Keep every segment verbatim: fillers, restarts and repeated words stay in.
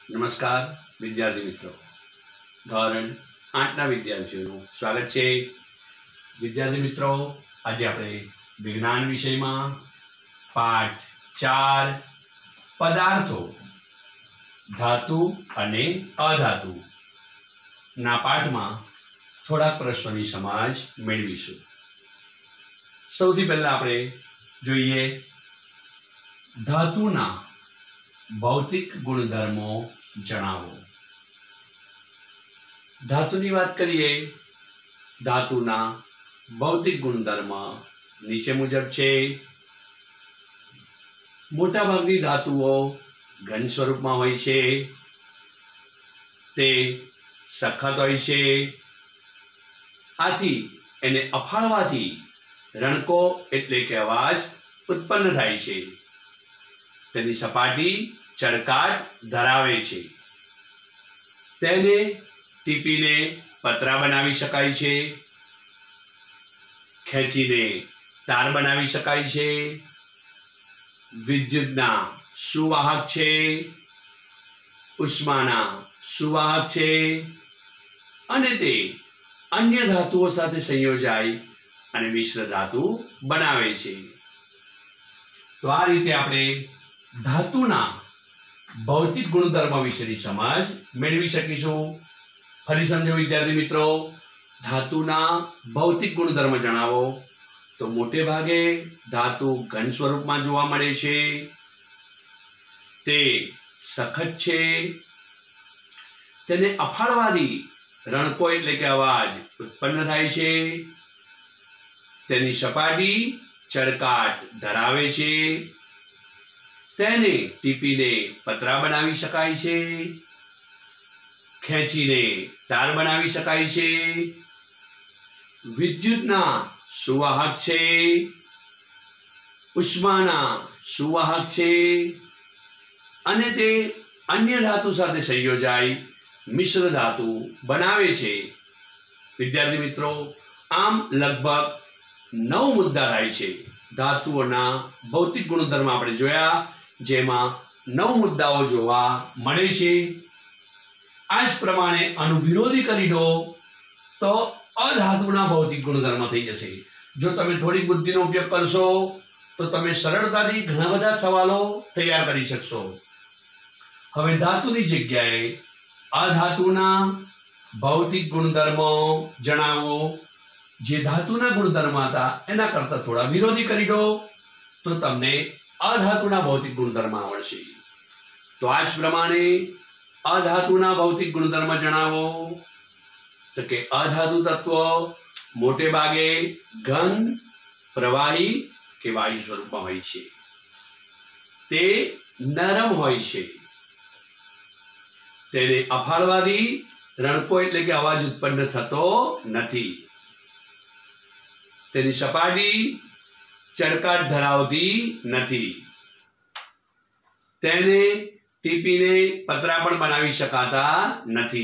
નમસ્કાર વિદ્યાર્થી મિત્રો, ધોરણ આઠના વિદ્યાર્થીઓનું સ્વાગત છે। વિદ્યાર્થી મિત્રો, આજે આપણે વિજ્ઞાન વિષયમાં પાઠ ચાર પદાર્થો ધાતુ અને અધાતુ ના પાઠમાં થોડા પ્રશ્નોની સમજ મેળવીશું। સૌથી પહેલા આપણે જોઈએ ધાતુના ભૌતિક ગુણધર્મો જણાવો। धातुनी बात करिए। धातुना भौतिक गुणधर्म नीचे मुजब छे। मोटा भागनी धातुओ घन स्वरूप में होय छे, ते सखत होय छे, आथी एने अफाळवाथी रणको एटले के अवाज उत्पन्न थाय छे। तेनी सपाटी चड़काट धरावे छे। तेने टीपीने पतरा बनावी शकाय छे, खेचीने तार बनावी शकाय छे, विद्युतना सुवाहक छे, उष्माना सुवाहक छे अने ते अन्य धातुओ साथे संयोजाय अने मिश्र धातु बनावे छे। तो आ रीते आपणे धातुना भौतिक गुणधर्म विशेनी समज मेळवी शकीशुं। फरी समझो विद्यार्थी मित्रों, धातुना भौतिक गुणधर्म जणावो। तो मोटे भागे धातु घन स्वरूप में जोवा मळे छे, ते सखत छे, तेने अफाळवादी रणको एटले के अवाज उत्पन्न थाय छे, तेनी सपाटी चड़काट धरावे छे, तेने टीपीने पतरा बनावी शकाय छे, खेचीने तार बनावी शकाय छे, विद्युतना सुवाहक छे, उष्माना सुवाहक छे अने ते अन्य धातु साथे संयोजाय मिश्र धातु बनावे छे। विद्यार्थी मित्रों, आम लगभग नौ मुद्दा थाय छे। धातुओना भौतिक गुणधर्म आपणे जोया, जेमां नौ मुद्दाओ जोवा मळे छे। आज प्रमाणे आनु विरोधी करी दो तो अधातुना भौतिक गुणधर्म थई जशे। जो तमे थोड़ी बुद्धिनो उपयोग करशो तो तमे सरळताथी घणा बधा सवालो तैयार करी शकशो। हवे धातुनी जग्याए अधातुना भौतिक गुणधर्मो जणावो। जे धातुना गुणधर्म हता एना करता थोड़ा विरोधी करी दो तो तमने अधातुना भौतिक गुणधर्म आवडशे। तो आज प्रमाणे अधातुना भौतिक गुणधर्म जणावो। तो के अधातु तत्व मोटे भागे घन, प्रवाही के वायु स्वरूप में होय छे, ते नरम होय छे, तेने अफाळवादी रणको एटले के अवाज उत्पन्न थतो नथी, तेनी सपाटी चड़काट धरावती नथी, तेने टीपीने पतरा पण बनावी शकाता नथी,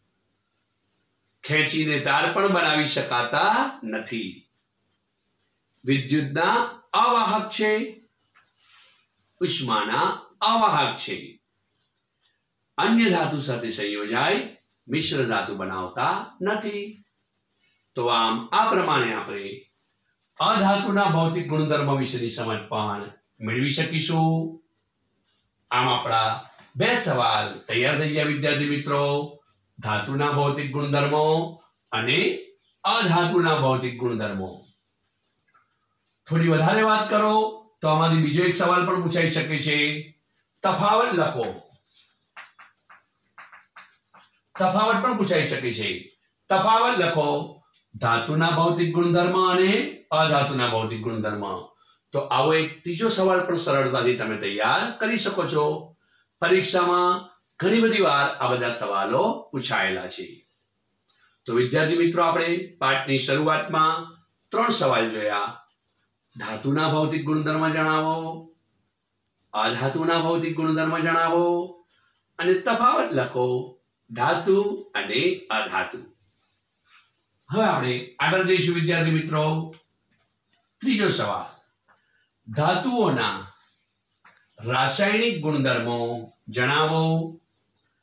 खेचीने तार पण बनावी शकाता नथी, विद्युतना अवाहक छे, उष्माना अवाहक छे, अन्य धातु साथे संयोजाय मिश्र धातु बनावता नथी। तो आम आ प्रमाणे आपणे अधातुना भौतिक गुणधर्म विशेनी समज पण मेळवी शकीशुं। आम आपड़ा बे सवाल तैयार थई गया विद्यार्थी मित्रों। धातुना भौतिक गुणधर्मो अने अधातुना भौतिक गुणधर्मो। थोड़ी वधारे बात करो तो आमांथी बीजो एक सवाल पण पूछाई शके छे। तफावत लखो। तफावत पण पूछाई शके छे। तफावत लखो धातुना भौतिक गुणधर्म अने अधातुना भौतिक गुणधर्म। तो आवो एक तीजो सवाल पण सरळताथी तमे तैयार करी शको छो। परीक्षामां घणी बधी वार आ बधा सवालो पूछायेला छे। तो विद्यार्थी मित्रों, आपणे पाठनी शरूआतमां त्रण सवाल जोया। धातुना भौतिक गुणधर्म जणावो, अधातुना भौतिक गुणधर्म जणावो अने तफावत लखो धातु अने अधातु। हवे आपणे आगळ जईशुं विद्यार्थी मित्रों। त्रीजो सवाल, धातुओना रासायणिक गुणधर्मो जणावो।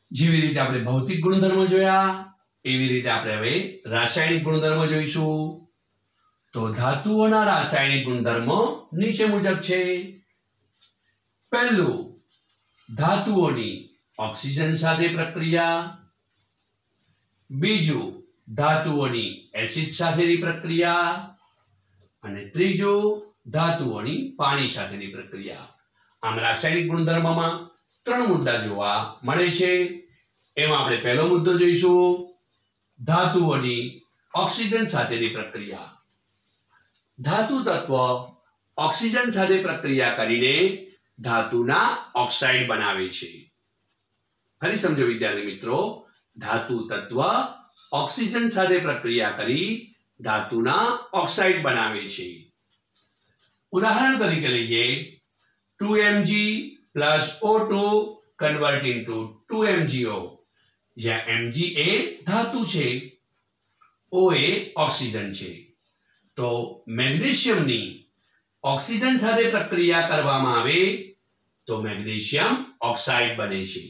જેવી રીતે આપણે ભૌતિક ગુણધર્મો જોયા એવી રીતે આપણે હવે રાસાયણિક ગુણધર્મો જોઈશું. તો ધાતુઓના રાસાયણિક ગુણધર્મો નીચે મુજબ છે. પહેલું, ધાતુઓની ઓક્સિજન સાથે પ્રક્રિયા. બીજું, ધાતુઓની એસિડ સાથેની પ્રક્રિયા. અને ત્રીજું, ધાતુઓની પાણી સાથેની પ્રક્રિયા. આમ રાસાયણિક ગુણધર્મમાં ત્રણ મુદ્દા જોવા મળે છે. એમાં આપણે પહેલો મુદ્દો જોઈશું, ધાતુઓની ઓક્સિજન સાથેની પ્રક્રિયા. ધાતુ તત્વ ઓક્સિજન સાથે પ્રક્રિયા કરીને ધાતુના ઓક્સાઇડ બનાવે છે. ફરી સમજો વિદ્યાર્થી મિત્રો, ધાતુ તત્વ ઓક્સિજન સાથે પ્રક્રિયા કરી ધાતુના ઓક્સાઇડ બનાવે છે. ઉદાહરણ તરીકે લઈએ, two M G plus O two convert into two M G O, જ્યાં Mg એ ધાતુ છે, O એ ઓક્સિજન છે. તો મેગ્નેશિયમની ઓક્સિજન સાથે પ્રક્રિયા કરવામાં આવે તો મેગ્નેશિયમ ઓક્સાઇડ બને છે.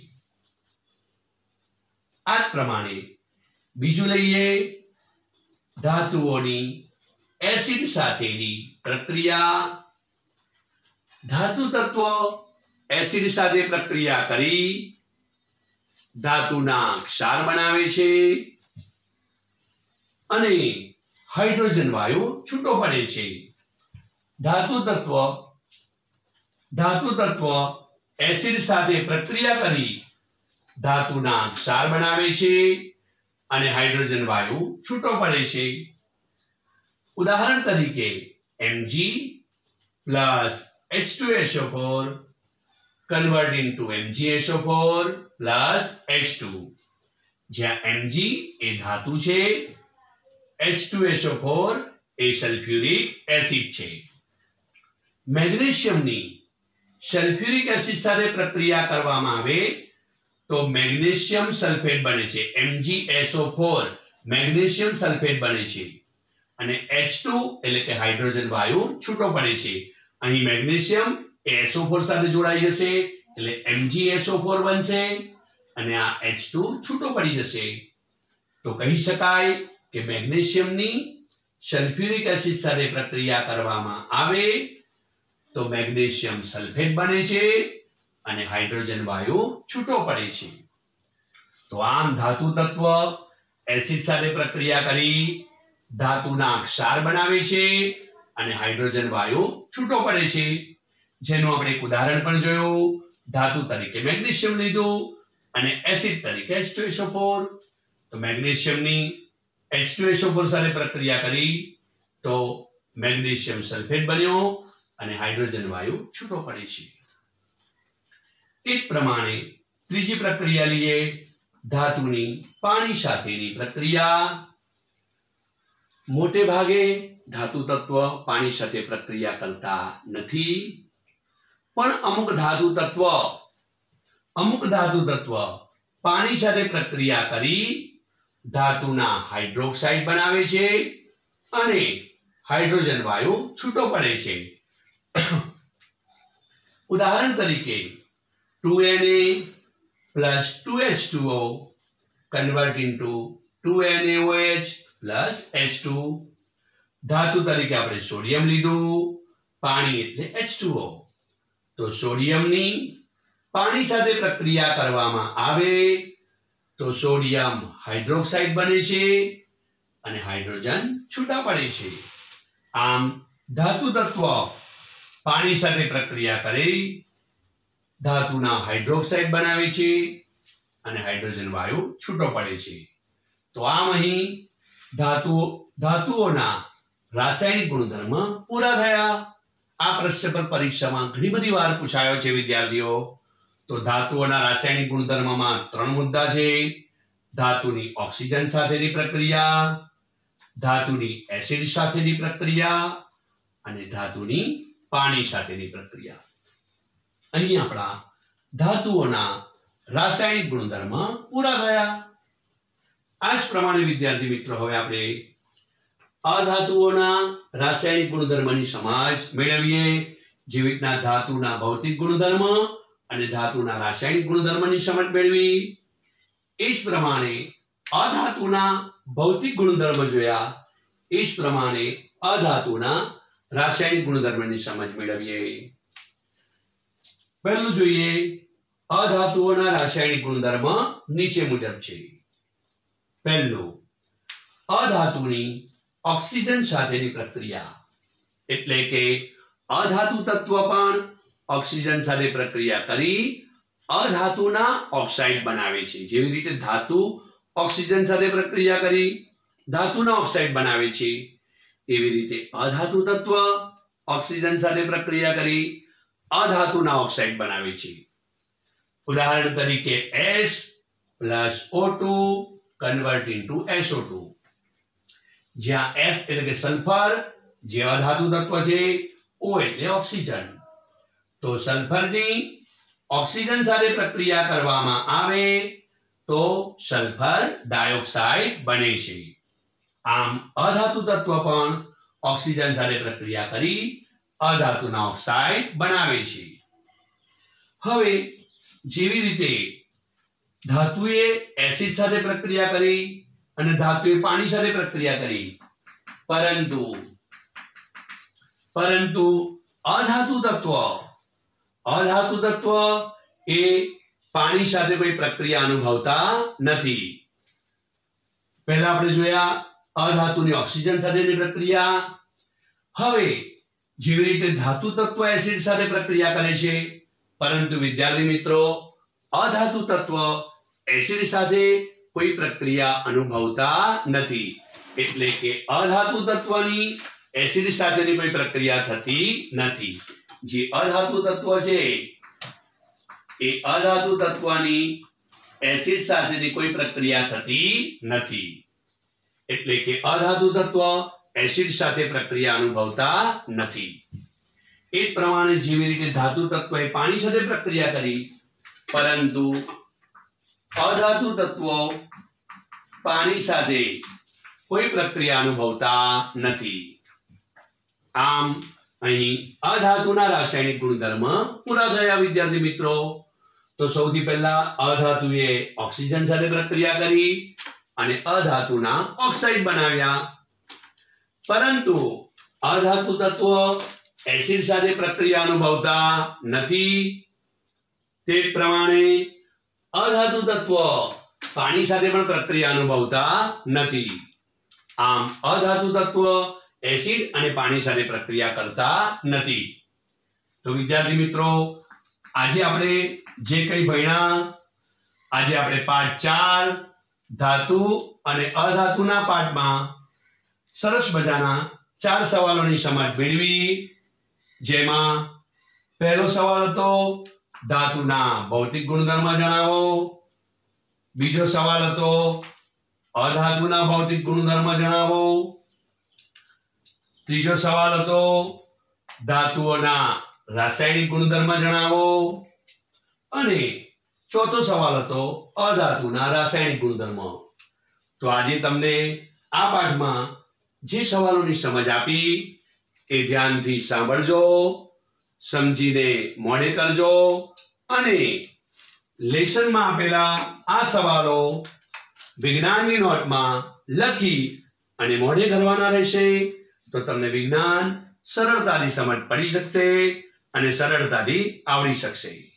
આ જ પ્રમાણે બીજું લઈએ, ધાતુઓની એસિડ સાથેની પ્રક્રિયા. ધાતુ તત્વ એસિડ સાથે પ્રક્રિયા કરી ધાતુના ક્ષાર બનાવે છે અને હાઇડ્રોજન વાયુ છૂટો પડે છે. ધાતુ તત્વ ધાતુ તત્વ એસિડ સાથે પ્રક્રિયા કરી ધાતુના ક્ષાર બનાવે છે અને હાઇડ્રોજન વાયુ છૂટો પડે છે. ઉદાહરણ તરીકે Mg plus H two S O four convert into M G S O four plus H two, જ્યાં Mg એ ધાતુ છે, H two S O four એ સલ્ફ્યુરિક એસિડ છે. મેગ્નેશિયમની સલ્ફ્યુરિક એસિડ સાથે પ્રક્રિયા કરવામાં આવે તો મેગ્નેશિયમ સલ્ફેટ બને છે. M G S O four magnesium sulphate બને છે અને એચ ટુ એટલે કે હાઇડ્રોજન વાયુ છૂટો પડે છે. અહીં મેગ્નેશિયમ એસ ઓ ફોર સાથે જોડાઈ જશે એટલે એમ જી એસ ઓ ફોર બનશે અને આ એચ ટુ છૂટો પડી જશે. તો કહી શકાય કે મેગ્નેશિયમની સલ્ફ્યુરિક એસિડ સાથે પ્રક્રિયા કરવામાં આવે તો મેગ્નેશિયમ સલ્ફેટ બને છે અને હાઇડ્રોજન વાયુ છૂટો પડે છે. તો આમ ધાતુ તત્વ એસિડ સાથે પ્રક્રિયા કરી ધાતુના ક્ષાર બનાવે છે અને હાઇડ્રોજન વાયુ છૂટો પડે છે, જેનું આપણે એક ઉદાહરણ પણ જોયું. ધાતુ તરીકે મેગ્નેશિયમ લીધું અને એસિડ તરીકે H two S O four. તો મેગ્નેશિયમની H two S O four સાથે પ્રક્રિયા કરી તો મેગ્નેશિયમ સલ્ફેટ બન્યો અને હાઇડ્રોજન વાયુ છૂટો પડે છે. એ જ પ્રમાણે ત્રીજી પ્રક્રિયા લઈએ, ધાતુની પાણી સાથેની પ્રક્રિયા. મોટે ભાગે ધાતુ તત્વ પાણી સાથે પ્રક્રિયા કરતા નથી, પણ અમુક ધાતુ તત્વ અમુક ધાતુ તત્વ પાણી સાથે પ્રક્રિયા કરી ધાતુના હાઇડ્રોક્સાઇડ બનાવે છે અને હાઇડ્રોજન વાયુ છૂટો પડે છે. ઉદાહરણ તરીકે two N A plus two H two O convert into two N A O H plus H two. ધાતુ તરીકે આપણે સોડિયમ લીધું, પાણી એટલે એચ ટુ ઓ. તો સોડિયમની પાણી સાથે પ્રક્રિયા કરવામાં આવે તો સોડિયમ હાઇડ્રોક્સાઇડ બને છે અને હાઇડ્રોજન છૂટા પડે છે. આમ ધાતુ તત્વ પાણી સાથે પ્રક્રિયા કરી ધાતુના હાઇડ્રોક્સાઇડ બનાવે છે અને હાઇડ્રોજન વાયુ છૂટો પડે છે. તો આમ અહીં ધાતુ ધાતુઓના રાસાયણિક ગુણધર્મ પૂરા થયા. આ પ્રશ્ન પર પરીક્ષામાં ઘણી બધી વાર પૂછાયો છે વિદ્યાર્થીઓ. તો ધાતુઓના રાસાયણિક ગુણધર્મમાં ત્રણ મુદ્દા છે. ધાતુની ઓક્સિજન સાથેની પ્રક્રિયા, ધાતુની એસિડ સાથેની પ્રક્રિયા અને ધાતુની પાણી સાથેની પ્રક્રિયા. અહીં આપણા ધાતુઓના રાસાયણિક ગુણધર્મ પૂરા થયા. આ જ પ્રમાણે વિદ્યાર્થી મિત્રો હવે આપણે અધાતુઓના રાસાયણિક ગુણધર્મની સમજ મેળવીએ. જેવી રીતના ધાતુના ભૌતિક ગુણધર્મ અને ધાતુના રાસાયણિક ગુણધર્મની સમજ મેળવી એ જ પ્રમાણે અધાતુના ભૌતિક ગુણધર્મ જોયા, એ જ પ્રમાણે અધાતુના રાસાયણિક ગુણધર્મની સમજ મેળવીએ. પહેલું જોઈએ, અધાતુઓના રાસાયણિક ગુણધર્મ નીચે મુજબ છે. પહેલું, અધાતુની ઓક્સિજન સાથેની પ્રક્રિયા, એટલે કે અધાતુ તત્વ પણ ઓક્સિજન સાથે પ્રક્રિયા કરી અધાતુના ઓક્સાઇડ બનાવે છે. જેવી રીતે ધાતુ ઓક્સિજન સાથે પ્રક્રિયા કરી ધાતુના ઓક્સાઇડ બનાવે છે, એવી રીતે અધાતુ તત્વ ઓક્સિજન સાથે પ્રક્રિયા કરી અધાતુના ઓક્સાઇડ બનાવે છે. ઉદાહરણ તરીકે S plus O two convert into S O two, જ્યાં S એટલે કે સલ્ફર જે અધાતુ તત્વ છે, O એટલે ઓક્સિજન. તો સલ્ફરની ઓક્સિજન સાથે પ્રક્રિયા કરવામાં આવે તો સલ્ફર ડાયોક્સાઇડ બને છે. આમ અધાતુ તત્વ પણ ઓક્સિજન સાથે પ્રક્રિયા કરી અધાતુના ઓક્સાઇડ બનાવે છે. હવે જેવી રીતે ધાતુએ એસિડ સાથે પ્રક્રિયા કરી અને ધાતુએ પાણી સાથે પ્રક્રિયા કરી, પરંતુ પરંતુ અધાતુ તત્વ અધાતુ તત્વ એ પાણી સાથે કોઈ પ્રક્રિયા અનુભવતા નથી. પહેલા આપણે જોયા અધાતુની ઓક્સિજન સાથેની પ્રક્રિયા. હવે જેવી રીતે ધાતુ તત્વ એસિડ સાથે પ્રક્રિયા કરે છે, પરંતુ વિદ્યાર્થી મિત્રો અધાતુ તત્વ એસિડ સાથે કોઈ પ્રક્રિયા અનુભવતા નથી. એટલે કે અધાતુ તત્વની એસિડ સાથેની કોઈ પ્રક્રિયા થતી નથી. જે અધાતુ તત્વ છે એ અધાતુ તત્વની એસિડ સાથેની કોઈ પ્રક્રિયા થતી નથી. એટલે કે અધાતુ તત્વ એસિડ સાથે પ્રક્રિયા અનુભવતા નથી. એ પ્રમાણે જેવી રીતે ધાતુ તત્વએ પાણી સાથે પ્રક્રિયા કરી, પરંતુ અધાતુ તત્વો પાણી સાથે કોઈ પ્રક્રિયા અનુભવતા નથી. આમ અહીં અધાતુના રાસાયણિક ગુણધર્મ પૂરા થયા વિદ્યાર્થી મિત્રો. તો સૌથી પહેલા અધાતુએ ઓક્સિજન સાથે પ્રક્રિયા કરી અને અધાતુના ઓક્સાઇડ બનાવ્યા, પરંતુ અધાતુ તત્વો એસિડ સાથે પ્રક્રિયા અનુભવતા નથી. તે પ્રમાણે અધાતુ તત્વ પાણી સાથે પણ પ્રક્રિયા અનુભવતા નથી. આમ અધાતુ તત્વ એસિડ અને પાણી સાથે પ્રક્રિયા કરતા નથી. તો વિદ્યાર્થી મિત્રો, આજે આપણે જે કંઈ ભણ્યા, આજે આપણે પાઠ ચાર ધાતુ અને અધાતુના પાઠમાં સરસ મજાના ચાર સવાલોની સમજ મેળવી. જેમાં પહેલો સવાલ હતો ધાતુના ભૌતિક ગુણધર્મ જણાવો. બીજો સવાલ હતો અધાતુના ભૌતિક ગુણધર્મ જણાવો. ત્રીજો સવાલ હતો ધાતુઓના રાસાયણિક ગુણધર્મ જણાવો. અને ચોથો સવાલ હતો અધાતુના રાસાયણિક ગુણધર્મ. તો આજે તમને આ પાઠમાં જે સવાલોની સમજ આપી એ ધ્યાનથી સાંભળજો, સમજીને મોઢે કરજો અને લેસનમાં આપેલા આ સવાલો વિજ્ઞાનની નોટમાં લખી અને મોઢે કરવાના રહેશે. તો તમને વિજ્ઞાન સરળતાથી સમજ પડી શકશે અને સરળતાથી આવડી શકશે.